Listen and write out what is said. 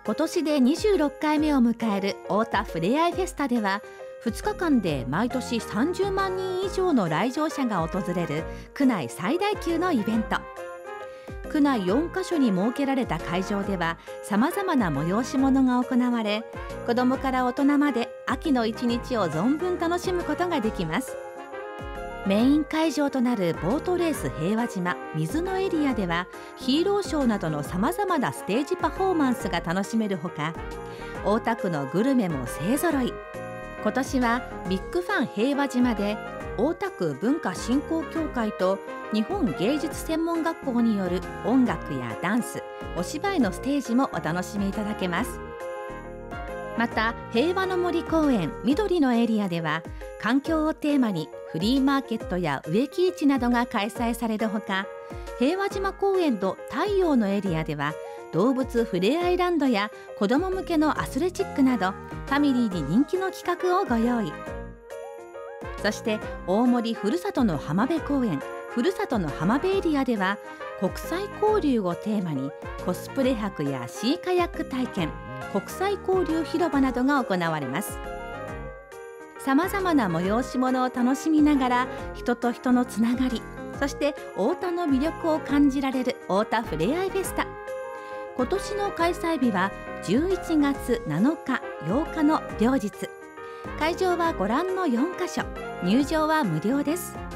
今年で26回目を迎える太田ふれあいフェスタでは、2日間で毎年30万人以上の来場者が訪れる区内最大級のイベント。区内4カ所に設けられた会場ではさまざまな催し物が行われ、子どもから大人まで秋の一日を存分楽しむことができます。メイン会場となるボートレース平和島水のエリアでは、ヒーローショーなどのさまざまなステージパフォーマンスが楽しめるほか、大田区のグルメも勢ぞろい。今年はビッグファン平和島で大田区文化振興協会と日本芸術専門学校による音楽やダンス、お芝居のステージもお楽しみいただけます。また平和の森公園緑のエリアでは、環境をテーマにフリーマーケットや植木市などが開催されるほか、平和島公園と太陽のエリアでは動物ふれあいランドや子ども向けのアスレチックなどファミリーに人気の企画をご用意。そして大森ふるさとの浜辺公園ふるさとの浜辺エリアでは、国際交流をテーマにコスプレ泊やシーカヤック体験、国際交流広場などが行われます。さまざまな催し物を楽しみながら人と人のつながり、そして太田の魅力を感じられる太田ふれあいフェスタ。今年の開催日は11月7日8日の両日。会場はご覧の4カ所、入場は無料です。